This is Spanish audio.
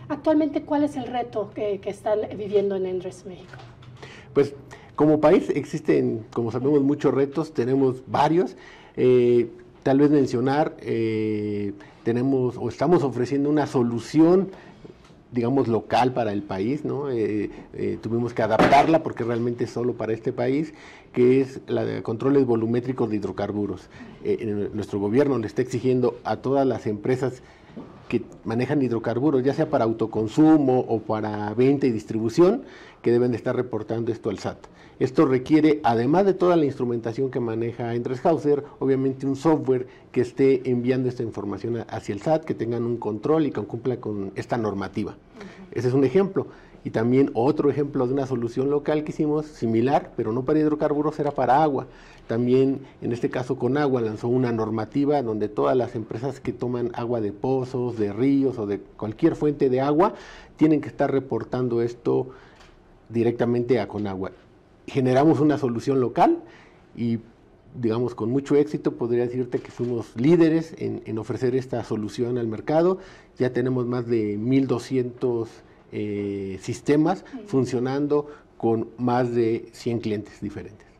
Actualmente, ¿cuál es el reto que están viviendo en ENRES México? Pues como país existen, como sabemos, muchos retos, tenemos varios. Tal vez mencionar, tenemos o estamos ofreciendo una solución, digamos, local para el país, ¿no? Tuvimos que adaptarla porque realmente es solo para este país, que es la de controles volumétricos de hidrocarburos. Nuestro gobierno le está exigiendo a todas las empresas que manejan hidrocarburos, ya sea para autoconsumo o para venta y distribución, que deben de estar reportando esto al SAT. Esto requiere, además de toda la instrumentación que maneja Endreshauser, obviamente un software que esté enviando esta información hacia el SAT, que tengan un control y que cumpla con esta normativa. Ese es un ejemplo. Y también otro ejemplo de una solución local que hicimos, similar, pero no para hidrocarburos, era para agua. También, en este caso con agua, lanzó una normativa donde todas las empresas que toman agua de pozos, de ríos o de cualquier fuente de agua, tienen que estar reportando esto directamente a Conagua. Generamos una solución local y, digamos, con mucho éxito podría decirte que fuimos líderes en ofrecer esta solución al mercado. Ya tenemos más de 1,200 sistemas funcionando con más de 100 clientes diferentes.